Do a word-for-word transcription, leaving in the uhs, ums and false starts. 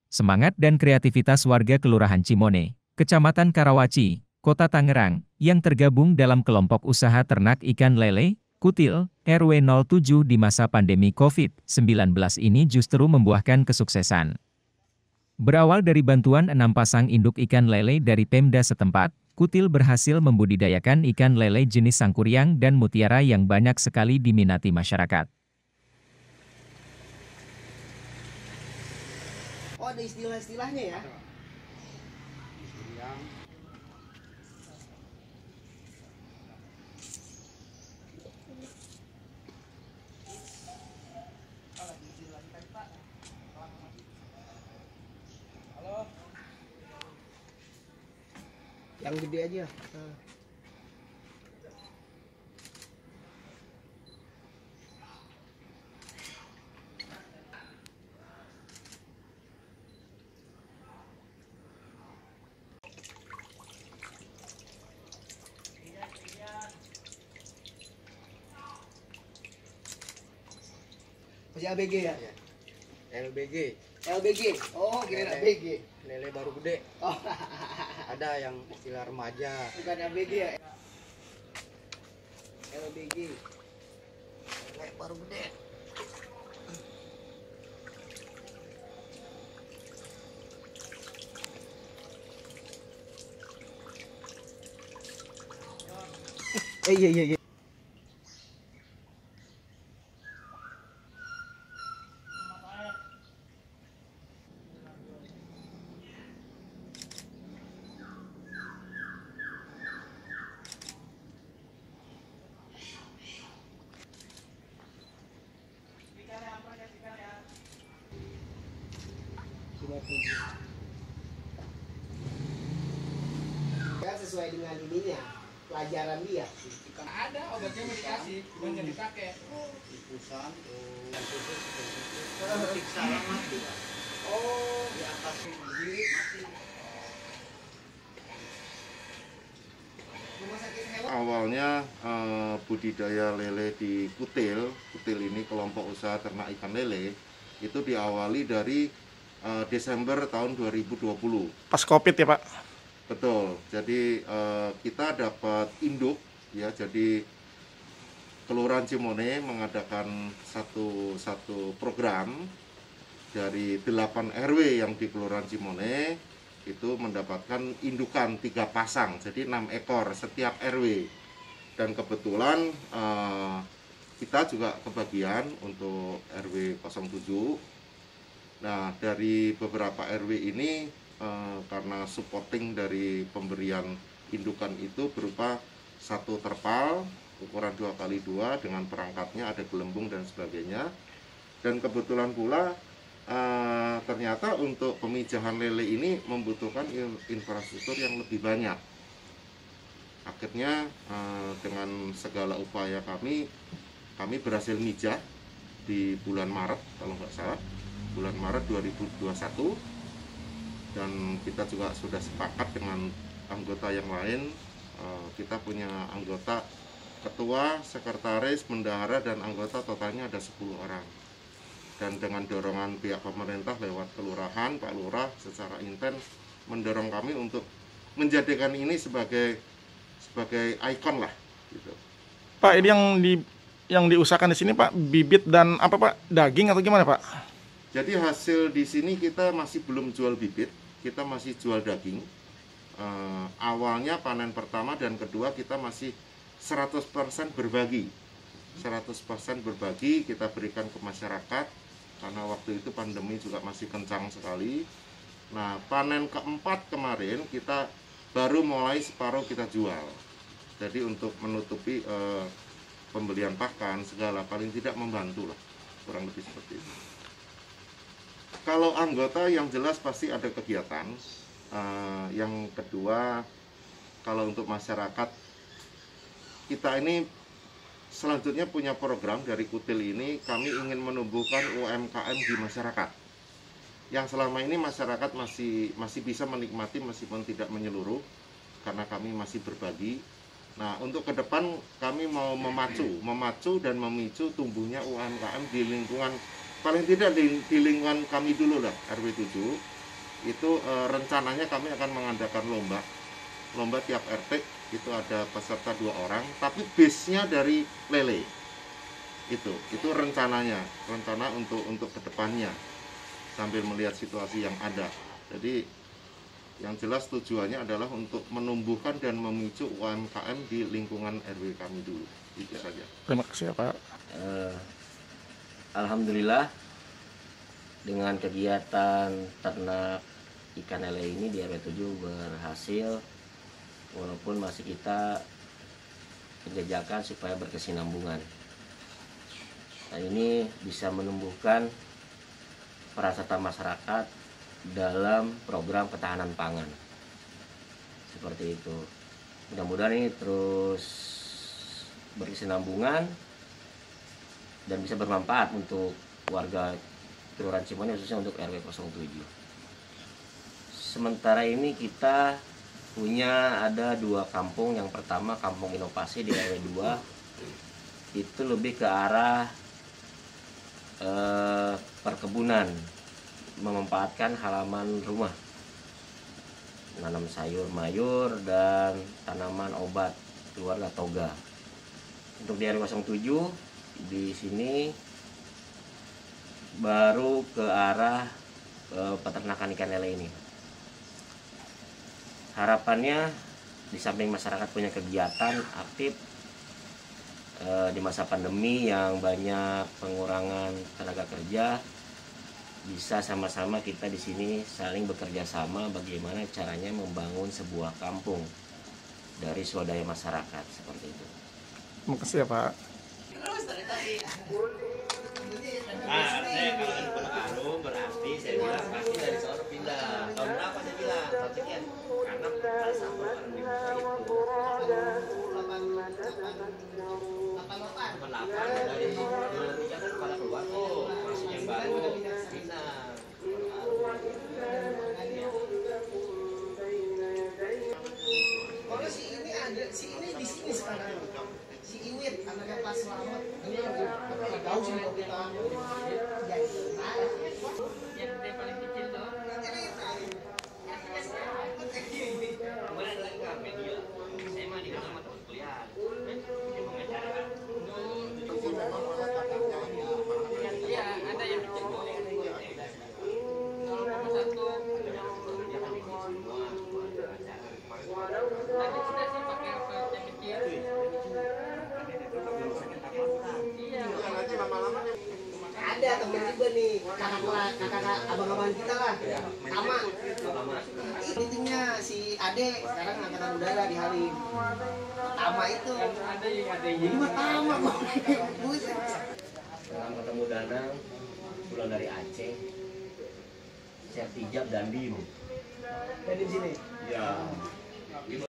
Semangat dan kreativitas warga Kelurahan Cimone, Kecamatan Karawaci, Kota Tangerang, yang tergabung dalam kelompok usaha ternak ikan lele, Kutil, R W nol tujuh di masa pandemi covid sembilan belas ini justru membuahkan kesuksesan. Berawal dari bantuan enam pasang induk ikan lele dari Pemda setempat, Kutil berhasil membudidayakan ikan lele jenis sangkuriang dan mutiara yang banyak sekali diminati masyarakat. Oh, ada istilah-istilahnya ya? Yang gede aja. Nah. Masih A B G ya? Ya. L B G. L B G. Oh, kira A B G. Lele baru gede. Oh, Ada yang istilah remaja. bukan A B G ya? L B G. Lele baru gede. Eh, iya iya iya. Kan sesuai dengan ininya, pelajaran dia. Ada obatnya mau dikasih, cuma nggak dipakai. Infusan tuh khusus untuk salah mati. Oh, Di atas berdiri mati. rumah sakit hewan. Awalnya eh, budidaya lele di Kutil, Kutil ini kelompok usaha ternak ikan lele, itu diawali dari eh, Desember tahun dua ribu dua puluh. Pas COVID ya Pak? Betul, jadi eh, kita dapat induk, ya, jadi Kelurahan Cimone mengadakan satu, satu program dari delapan R W yang di Kelurahan Cimone, itu mendapatkan indukan tiga pasang, jadi enam ekor setiap R W. Dan kebetulan eh, kita juga kebagian untuk R W nol tujuh. Nah, dari beberapa R W ini eh, karena supporting dari pemberian indukan itu berupa satu terpal ukuran dua kali dua dengan perangkatnya, ada gelembung dan sebagainya. Dan kebetulan pula Uh, ternyata untuk pemijahan lele ini membutuhkan infrastruktur yang lebih banyak. Akhirnya uh, dengan segala upaya kami, kami berhasil mijah di bulan Maret, kalau nggak salah, bulan Maret dua ribu dua puluh satu. Dan kita juga sudah sepakat dengan anggota yang lain. Uh, kita punya anggota ketua, sekretaris, bendahara, dan anggota totalnya ada sepuluh orang. Dan dengan dorongan pihak pemerintah lewat kelurahan, Pak Lurah secara intens mendorong kami untuk menjadikan ini sebagai sebagai ikon lah, gitu. Pak, ini yang di yang diusahakan di sini Pak, bibit dan apa Pak, daging atau gimana Pak? Jadi hasil di sini kita masih belum jual bibit, kita masih jual daging. Uh, awalnya panen pertama dan kedua kita masih seratus persen berbagi. seratus persen berbagi kita berikan ke masyarakat. Karena waktu itu pandemi juga masih kencang sekali. Nah, panen keempat kemarin kita baru mulai separuh kita jual. Jadi untuk menutupi eh, pembelian pakan segala, paling tidak membantu lah, kurang lebih seperti itu. Kalau anggota yang jelas pasti ada kegiatan. Eh, yang kedua, kalau untuk masyarakat, kita ini selanjutnya punya program dari Kutil ini, kami ingin menumbuhkan U M K M di masyarakat. Yang selama ini masyarakat masih masih bisa menikmati meskipun tidak menyeluruh, karena kami masih berbagi. Nah, untuk ke depan kami mau memacu, memacu dan memicu tumbuhnya U M K M di lingkungan, paling tidak di, di lingkungan kami dulu lah, R W tujuh. itu eh, rencananya kami akan mengadakan lomba. Lomba tiap R T itu ada peserta dua orang, tapi base-nya dari Lele. Itu, itu rencananya, rencana untuk untuk kedepannya sambil melihat situasi yang ada. Jadi yang jelas tujuannya adalah untuk menumbuhkan dan memicu U M K M di lingkungan R W kami dulu. Itu saja. Terima kasih ya Pak. Eh, Alhamdulillah dengan kegiatan ternak ikan lele ini di R W tujuh berhasil, walaupun masih kita penjajakan supaya berkesinambungan. Nah, ini bisa menumbuhkan peran serta masyarakat dalam program ketahanan pangan. Seperti itu. Mudah-mudahan ini terus berkesinambungan dan bisa bermanfaat untuk warga Kelurahan Cimone, khususnya untuk R W nol tujuh. Sementara ini kita punya ada dua kampung. Yang pertama Kampung Inovasi di R W dua, itu lebih ke arah eh, perkebunan, memanfaatkan halaman rumah, menanam sayur mayur dan tanaman obat keluarga toga. Untuk di R W nol tujuh di sini baru ke arah eh, peternakan ikan lele ini. Harapannya di samping masyarakat punya kegiatan aktif eh, di masa pandemi yang banyak pengurangan tenaga kerja, bisa sama-sama kita di sini saling bekerja sama bagaimana caranya membangun sebuah kampung dari swadaya masyarakat seperti itu. Terima kasih ya Pak. Ah, saya kalau ada pengaruh berarti saya bilang pasti dari seorang pindah. Tahun berapa saya bilang? Tahun sekian. Karena pas sama orang di desa itu delapan dari Indonesia kan pada keluar tuh, masih yang baru pindah. Kalau si ini ada, si ini di sini sekarang. Si Iwit, anaknya Pak Selamat. Ini lagi nggak tahu sih kalau kita jadi yang dia paling kecil tuh. Kemarin lengkap media. Saya mah di sama teman kuliah. Dia mengajarkan. Iya, ada yang kecil tuh. Nomor satu. Tadi sudah sih pakai yang kecil. Ada temen juga nih, kakak kelas, kakak abang-abang kita lah, sama. Intinya si Ade sekarang angkatan udara di Halim. Tama itu. Jadi mah Tama kok. Dengan ketemu Danang pulang dari Aceh, saya tijab dan dim. Dari sini. Ya.